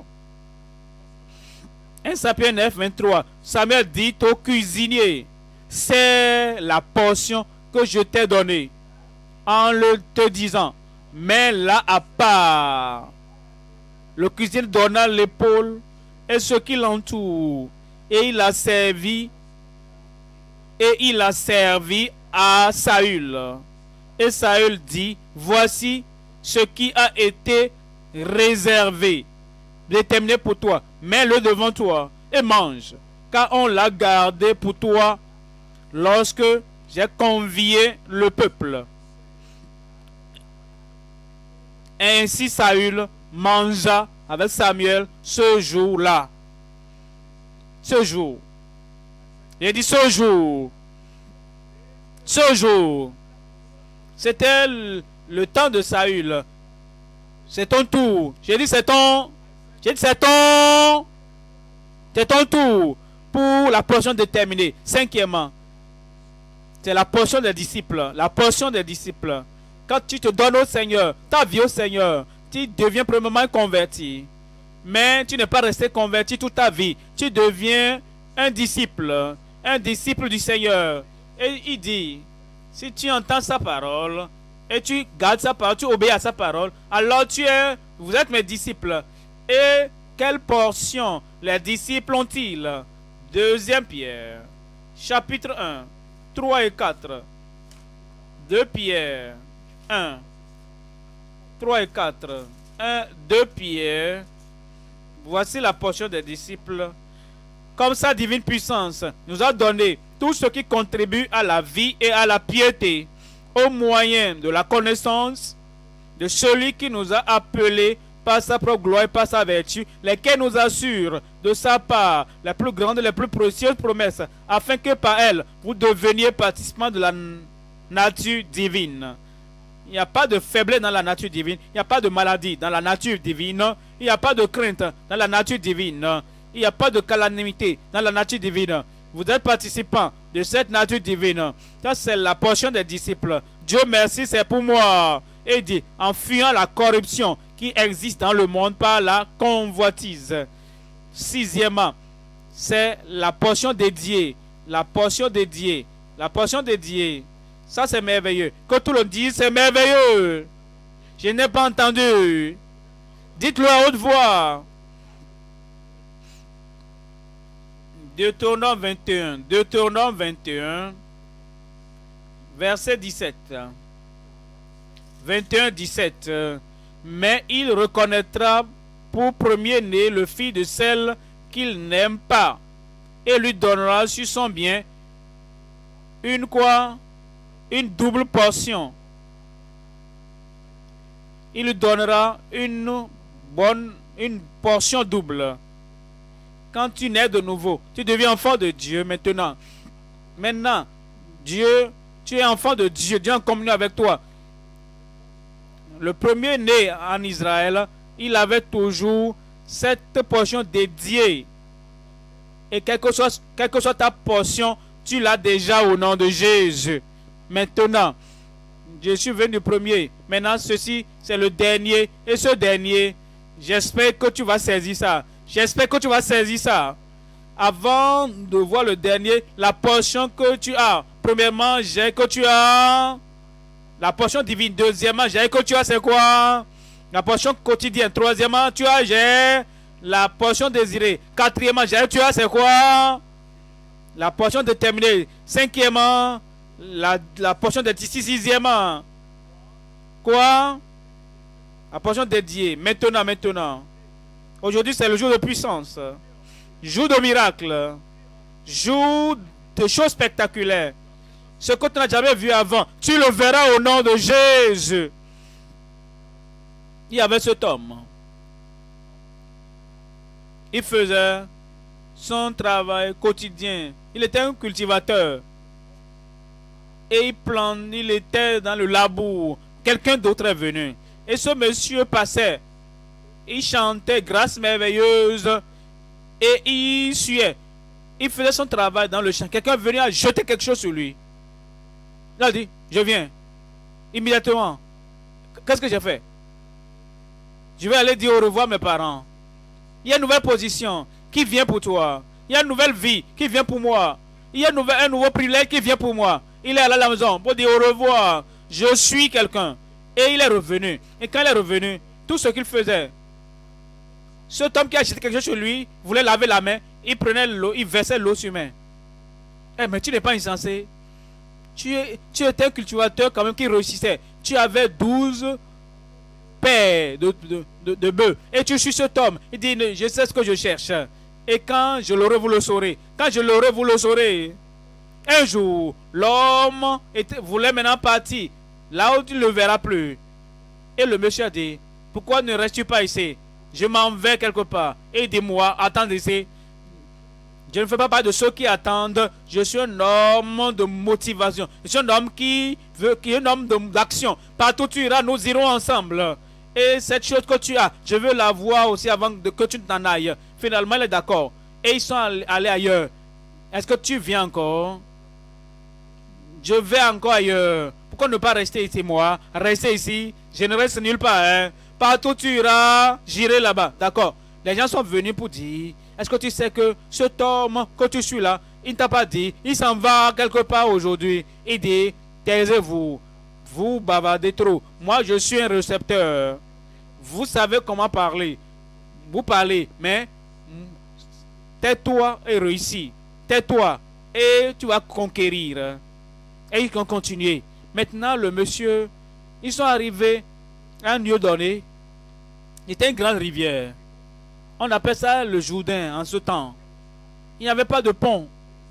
un Samuel neuf, vingt-trois. Samuel dit au cuisinier, c'est la portion que je t'ai donnée, en le te disant, mets-la à part. Le cuisinier donna l'épaule et ce qui l'entoure, et il a servi, et il a servi à Saül. Et Saül dit, voici ce qui a été réservé, déterminé pour toi. Mets-le devant toi et mange, car on l'a gardé pour toi lorsque j'ai convié le peuple. Et ainsi Saül mangea avec Samuel ce jour-là. Ce jour. Il a dit ce jour. Ce jour. C'était le, le temps de Saül. C'est ton tour. J'ai dit c'est ton. J'ai dit c'est ton. C'est ton tour pour la portion déterminée. Cinquièmement, c'est la portion des disciples. La portion des disciples. Quand tu te donnes au Seigneur, ta vie au Seigneur, tu deviens premièrement converti. Mais tu n'es pas resté converti toute ta vie. Tu deviens un disciple. Un disciple du Seigneur. Et il dit, si tu entends sa parole, et tu gardes sa parole, tu obéis à sa parole, alors tu es, vous êtes mes disciples. Et quelle portion les disciples ont-ils? Deuxième Pierre, chapitre un, trois et quatre. deux Pierre, un, trois et quatre. un, deux Pierre. Voici la portion des disciples. Comme sa divine puissance nous a donné tout ce qui contribue à la vie et à la piété, au moyen de la connaissance de celui qui nous a appelés par sa propre gloire et par sa vertu, lesquels nous assurent de sa part les plus grandes et les plus précieuses promesses, afin que par elles, vous deveniez participants de la nature divine. Il n'y a pas de faiblesse dans la nature divine, il n'y a pas de maladie dans la nature divine, il n'y a pas de crainte dans la nature divine, il n'y a pas de calamité dans la nature divine. Vous êtes participants de cette nature divine. Ça, c'est la portion des disciples. Dieu merci, c'est pour moi. Et dit, en fuyant la corruption qui existe dans le monde par la convoitise. Sixièmement, c'est la portion dédiée. La portion dédiée. La portion dédiée. Ça, c'est merveilleux. Que tout le monde dise, c'est merveilleux. Je n'ai pas entendu. Dites-le à haute voix. Deutéronome vingt et un. Deutéronome vingt et un. Verset dix-sept. vingt et un, dix-sept. Mais il reconnaîtra pour premier-né le fils de celle qu'il n'aime pas, et lui donnera sur son bien une quoi? Une double portion. Il lui donnera une bonne, une portion double. Quand tu nais de nouveau, tu deviens enfant de Dieu maintenant. Maintenant, Dieu, tu es enfant de Dieu, Dieu est en communion avec toi. Le premier né en Israël, il avait toujours cette portion dédiée. Et quelle que soit, quelle que soit ta portion, tu l'as déjà au nom de Jésus. Maintenant, je suis venu premier. Maintenant, ceci, c'est le dernier. Et ce dernier, j'espère que tu vas saisir ça. J'espère que tu vas saisir ça. avant de voir le dernier, la portion que tu as. Premièrement, j'ai que tu as la portion divine. Deuxièmement, j'ai que tu as, c'est quoi? La portion quotidienne. Troisièmement, tu as, j'ai la portion désirée. Quatrièmement, j'ai tu as, c'est quoi? La portion déterminée. Cinquièmement, la, la portion de sixièmement. Quoi? La portion dédiée. Maintenant, maintenant. Aujourd'hui, c'est le jour de puissance. Jour de miracle. Jour de choses spectaculaires. Ce que tu n'as jamais vu avant, tu le verras au nom de Jésus. Il y avait cet homme. Il faisait son travail quotidien. Il était un cultivateur. Et il plantait, il était dans le labour. Quelqu'un d'autre est venu. Et ce monsieur passait. Il chantait grâce merveilleuse. Et il suait. Il faisait son travail dans le champ. Quelqu'un venait à jeter quelque chose sur lui. Il a dit, je viens. Immédiatement. Qu'est-ce que j'ai fait? Je vais aller dire au revoir à mes parents. Il y a une nouvelle position qui vient pour toi. Il y a une nouvelle vie qui vient pour moi. Il y a une nouvelle, un nouveau privilège qui vient pour moi. Il est allé à la maison pour dire au revoir. Je suis quelqu'un. Et il est revenu. Et quand il est revenu, tout ce qu'il faisait, cet homme qui a acheté quelque chose sur lui, voulait laver la main, il prenait l'eau, il versait l'eau sur main. Eh, mais tu n'es pas insensé. Tu, es, tu étais un cultivateur quand même qui réussissait. Tu avais douze paires de, de, de, de bœufs. Et tu suis cet homme. Il dit, je sais ce que je cherche. Et quand je l'aurai, vous le saurez. Quand je l'aurai, vous le saurez. Un jour, l'homme voulait maintenant partir. Là où tu ne le verras plus. Et le monsieur a dit, pourquoi ne restes-tu pas ici? Je m'en vais quelque part. Et dis-moi, attends ici. Je ne fais pas partie de ceux qui attendent. Je suis un homme de motivation. Je suis un homme qui veut, qui est un homme d'action. Partout où tu iras, nous irons ensemble. Et cette chose que tu as, je veux la voir aussi avant de, que tu t'en ailles. Finalement, il est d'accord. Et ils sont allés ailleurs. Est-ce que tu viens encore? Je vais encore ailleurs. Pourquoi ne pas rester ici, moi? Rester ici. Je ne reste nulle part. Hein? Partout où tu iras, j'irai là-bas. D'accord. Les gens sont venus pour dire, est-ce que tu sais que cet homme que tu suis là, il ne t'a pas dit, il s'en va quelque part aujourd'hui. Il dit, taisez-vous, vous bavardez trop. Moi, je suis un récepteur. Vous savez comment parler. Vous parlez, mais tais-toi et réussis. Tais-toi et tu vas conquérir. Et ils ont continué. Maintenant, le monsieur, ils sont arrivés à un lieu donné. Il était une grande rivière. On appelle ça le Jourdain en ce temps. Il n'y avait pas de pont.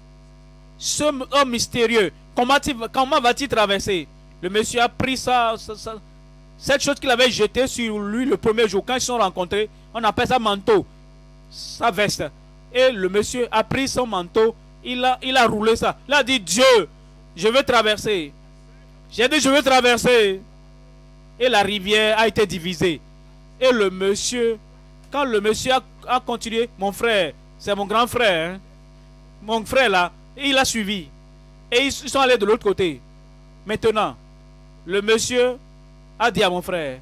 Ce homme mystérieux, comment, comment va-t-il traverser? Le monsieur a pris ça, ça, ça cette chose qu'il avait jetée sur lui le premier jour. Quand ils se sont rencontrés, on appelle ça manteau, sa veste. Et le monsieur a pris son manteau, il a, il a roulé ça. Il a dit, Dieu, je veux traverser. J'ai dit, je veux traverser. Et la rivière a été divisée. Et le monsieur... Quand le monsieur a, a continué, mon frère, c'est mon grand frère, hein, mon frère là, il a suivi. Et ils sont allés de l'autre côté. Maintenant, le monsieur a dit à mon frère,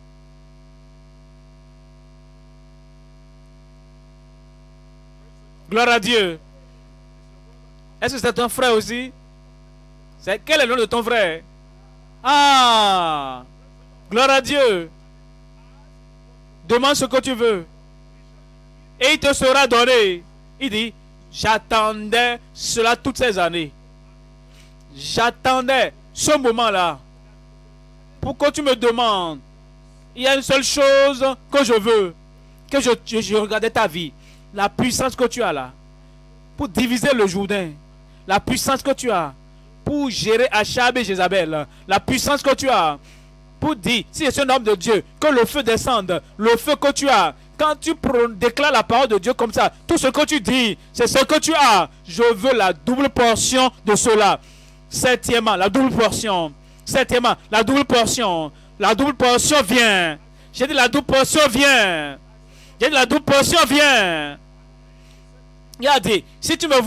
gloire à Dieu. Est-ce que c'est ton frère aussi? Quel est le nom de ton frère? Ah, gloire à Dieu. Demande ce que tu veux. Et il te sera donné. Il dit, j'attendais cela toutes ces années. J'attendais ce moment-là. Pour que tu me demandes. Il y a une seule chose que je veux. Que je, je, je regardais ta vie. La puissance que tu as là. Pour diviser le Jourdain. La puissance que tu as. Pour gérer Achab et Jézabel. La puissance que tu as. Pour dire, si je suis un homme de Dieu, que le feu descende, le feu que tu as, quand tu déclares la parole de Dieu comme ça, tout ce que tu dis, c'est ce que tu as. Je veux la double portion de cela. Septièmement, la double portion. Septièmement, la double portion. La double portion vient. J'ai dit la double portion vient. J'ai dit la double portion vient. Il a dit, si tu me vois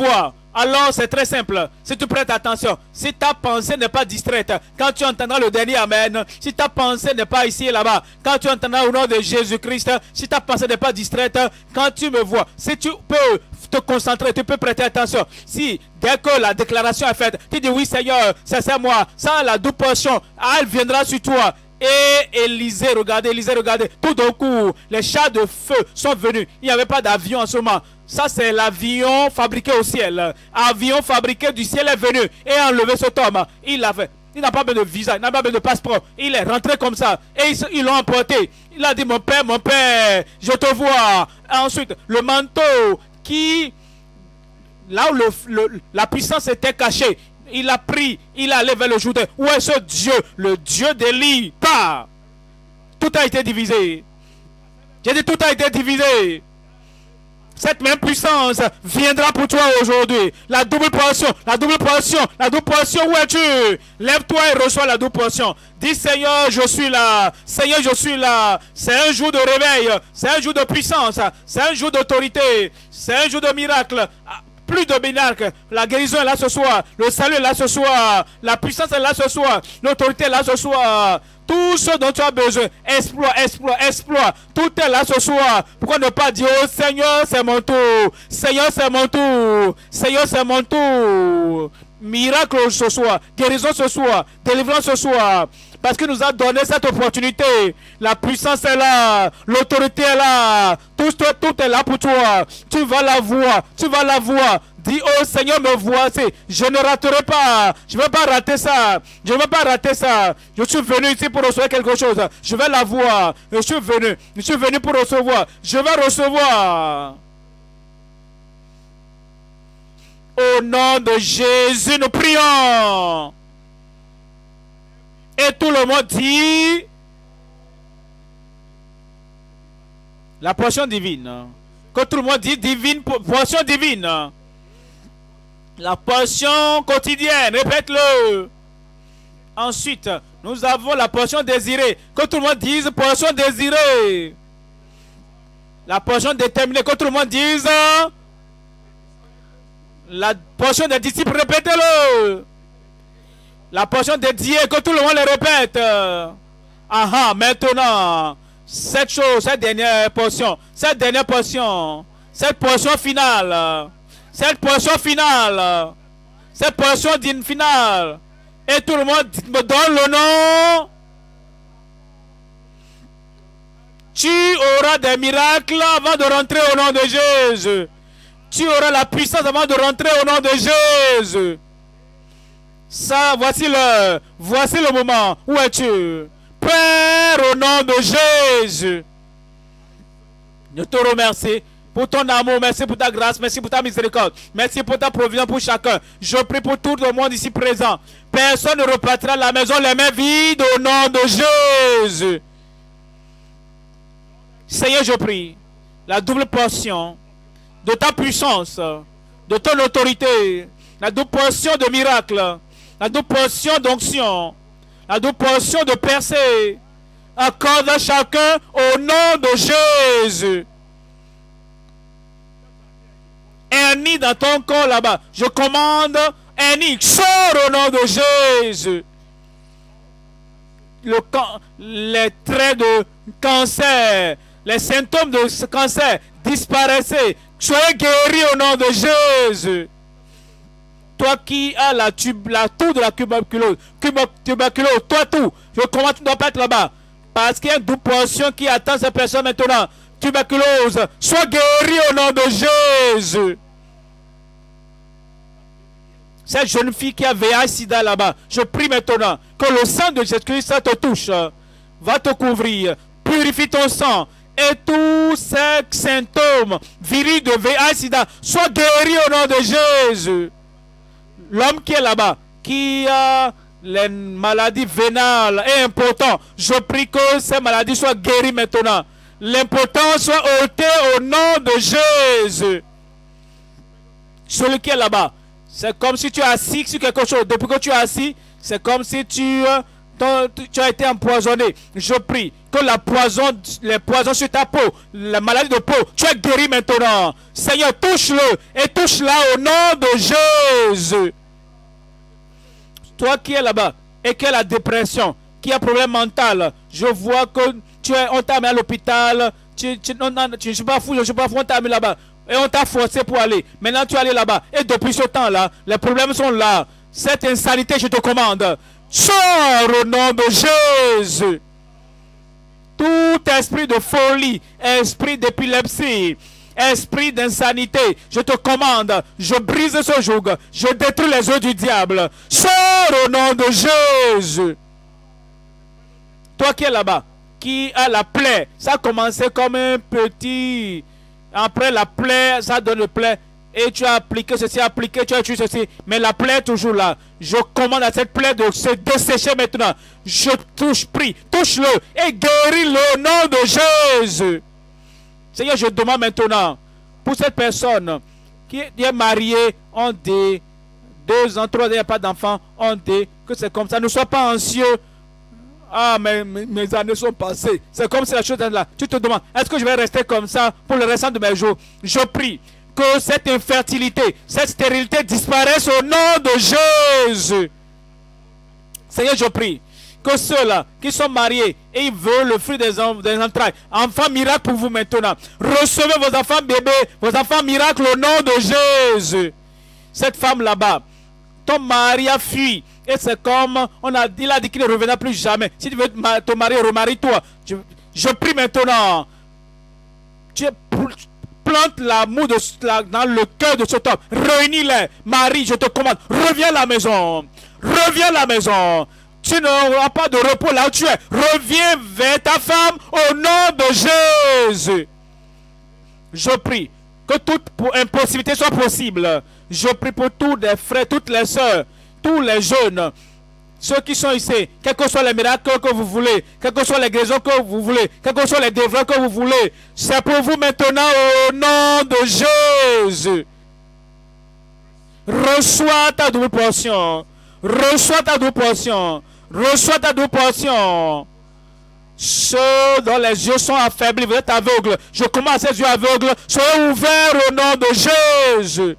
Alors c'est très simple. Si tu prêtes attention, si ta pensée n'est pas distraite, quand tu entendras le dernier Amen, si ta pensée n'est pas ici et là-bas, quand tu entendras au nom de Jésus-Christ, si ta pensée n'est pas distraite, quand tu me vois, si tu peux te concentrer, tu peux prêter attention. Si dès que la déclaration est faite, tu dis oui Seigneur, c'est moi, ça la double portion, elle viendra sur toi. Et Élisée, regardez, Élisée, regardez, tout d'un coup, les chars de feu sont venus. Il n'y avait pas d'avion en ce moment. Ça, c'est l'avion fabriqué au ciel. Avion fabriqué du ciel est venu et a enlevé cet homme. Il avait, il n'a pas besoin de visa, il n'a pas besoin de passeport. Il est rentré comme ça et ils l'ont emporté. Il a dit, mon père, mon père, je te vois. Et ensuite, le manteau qui, là où le, le, la puissance était cachée, il a pris, il est allé vers le Jourdain. Où est ce Dieu? Le Dieu d'Élie. Pas. Tout a été divisé. J'ai dit tout a été divisé. Cette même puissance viendra pour toi aujourd'hui. La double portion, la double portion, la double portion, où es-tu? Lève-toi et reçois la double portion. Dis Seigneur, je suis là. Seigneur, je suis là. C'est un jour de réveil. C'est un jour de puissance. C'est un jour d'autorité. C'est un jour de miracle. Plus de miracle. La guérison est là ce soir. Le salut est là ce soir. La puissance est là ce soir. L'autorité est là ce soir. Tout ce dont tu as besoin. Exploit, exploit, exploit. Tout est là ce soir. Pourquoi ne pas dire, oh Seigneur, c'est mon tour. Seigneur, c'est mon tour. Seigneur, c'est mon tour. Miracle ce soir. Guérison ce soir. Délivrance ce soir. Parce qu'il nous a donné cette opportunité. La puissance est là. L'autorité est là. Tout, tout, tout est là pour toi. Tu vas la voir. Tu vas la voir. Dis, oh Seigneur, me voici. Je ne raterai pas. Je ne vais pas rater ça. Je ne vais pas rater ça. Je suis venu ici pour recevoir quelque chose. Je vais la voir. Je suis venu. Je suis venu pour recevoir. Je vais recevoir. Au nom de Jésus, nous prions. Et tout le monde dit la portion divine. Que tout le monde dit divine, portion divine. La portion quotidienne, répète-le. Ensuite, nous avons la portion désirée. Que tout le monde dise portion désirée. La portion déterminée. Que tout le monde dise la portion des disciples, répétez-le. La portion dédiée, que tout le monde le répète. Aha, maintenant, cette chose, cette dernière portion, cette dernière portion, cette portion finale, cette portion finale, cette portion d'une finale. Et tout le monde me donne le nom. Tu auras des miracles avant de rentrer au nom de Jésus. Tu auras la puissance avant de rentrer au nom de Jésus. Ça, voici le, voici le moment. Où es-tu? Père, au nom de Jésus. Je te remercie pour ton amour. Merci pour ta grâce. Merci pour ta miséricorde. Merci pour ta provision pour chacun. Je prie pour tout le monde ici présent. Personne ne repartira à la maison les mains vides au nom de Jésus. Seigneur, je prie la double portion de ta puissance, de ton autorité, la double portion de miracle, la double portion d'onction, la double portion de percée, accorde à chacun au nom de Jésus. Un nid dans ton corps là-bas. Je commande un nid. Sors au nom de Jésus. Le can les traits de cancer, les symptômes de ce cancer disparaissez. Soyez guéris au nom de Jésus. Toi qui as la, tube, la toux de la tuberculose, tuberculose, toi tout, je commande, tu ne dois pas être là-bas. Parce qu'il y a une double portion qui attend ces personnes maintenant. Tuberculose, sois guéri au nom de Jésus. Cette jeune fille qui a V I H sida là-bas, je prie maintenant que le sang de Jésus-Christ te touche, va te couvrir, purifie ton sang. Et tous ces symptômes virus de V I H sida soient guéris au nom de Jésus. L'homme qui est là-bas, qui a les maladies vénales et importantes, je prie que ces maladies soient guéries maintenant. L'importance soit ôtée au nom de Jésus. Celui qui est là-bas, c'est comme si tu es assis sur quelque chose. Depuis que tu es assis, c'est comme si tu ton, tu as été empoisonné. Je prie que la poison, les poisons sur ta peau, la maladie de peau, tu es guéri maintenant. Seigneur, touche-le et touche-la au nom de Jésus. Toi qui es là-bas et qui as la dépression, qui a un problème mental, je vois que tu es, on t'a mis à l'hôpital, tu, tu, non, non, tu ne suis pas fou, je ne suis pas fou, on t'a mis là-bas. Et on t'a forcé pour aller. Maintenant, tu es allé là-bas. Et depuis ce temps-là, les problèmes sont là. Cette insanité, je te commande. Sors au nom de Jésus. Tout esprit de folie, esprit d'épilepsie, esprit d'insanité, je te commande. Je brise ce joug. Je détruis les œufs du diable. Sors au nom de Jésus. Toi qui es là-bas, qui a la plaie, ça a commencé comme un petit... Après la plaie, ça donne le plaie. Et tu as appliqué ceci, appliqué, tu as tué ceci. Mais la plaie est toujours là. Je commande à cette plaie de se dessécher maintenant. Je touche, prie, touche-le et guéris-le au nom de Jésus. Seigneur, je demande maintenant pour cette personne qui est mariée, on dit, deux ans, trois ans, il n'y a pas d'enfant, on dit que c'est comme ça. Ne sois pas anxieux. Ah, mais mes, mes années sont passées. C'est comme si la chose est là. Tu te demandes, est-ce que je vais rester comme ça pour le restant de mes jours? Je prie que cette infertilité, cette stérilité disparaisse au nom de Jésus. Seigneur, je prie que ceux-là qui sont mariés et ils veulent le fruit des, des entrailles, enfants miracles pour vous maintenant. Recevez vos enfants bébés, vos enfants miracles au nom de Jésus. Cette femme là-bas, ton mari a fui. Et c'est comme, on a, il a dit qu'il ne reviendra plus jamais. Si tu veux te marier, remarie-toi. Je, je prie maintenant. Tu plantes l'amour la, dans le cœur de cet homme. Réunis-les. Marie, je te commande. Reviens à la maison. Reviens à la maison. Tu n'auras pas de repos là où tu es. Reviens vers ta femme au nom de Jésus. Je prie que toute impossibilité soit possible. Je prie pour tous les frères, toutes les sœurs, tous les jeunes, ceux qui sont ici, quels que soient les miracles que vous voulez, quelles que soient les guérisons que vous voulez, quels que soient les délivrances que vous voulez, c'est pour vous maintenant au nom de Jésus. Reçois ta double portion. Reçois ta double portion. Reçois ta double portion. Ceux dont les yeux sont affaiblis, vous êtes aveugles. Je commence à ces yeux aveugles. Soyez ouverts au nom de Jésus.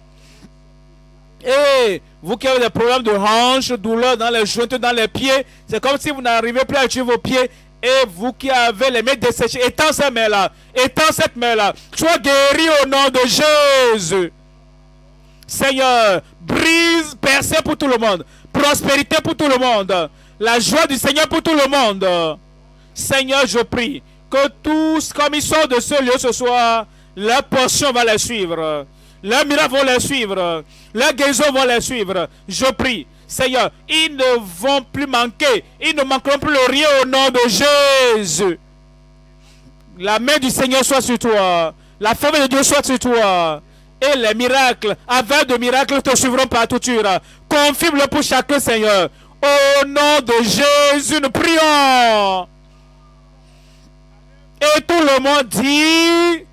Et vous qui avez des problèmes de hanches, douleurs dans les joints, dans les pieds, c'est comme si vous n'arrivez plus à utiliser vos pieds. Et vous qui avez les mains desséchées, étends ces mains-là, étends cette main-là. Sois guéri au nom de Jésus. Seigneur, brise, percée pour tout le monde. Prospérité pour tout le monde. La joie du Seigneur pour tout le monde. Seigneur, je prie que tous, comme ils sont de ce lieu ce soir, leur portion va les suivre. Leurs miracles vont les suivre. Leurs guérisons vont les suivre. Je prie, Seigneur, ils ne vont plus manquer. Ils ne manqueront plus le rien au nom de Jésus. La main du Seigneur soit sur toi. La faveur de Dieu soit sur toi. Et les miracles, avec de miracles, te suivront partout. Confirme-le pour chacun, Seigneur. Au nom de Jésus, nous prions. Et tout le monde dit...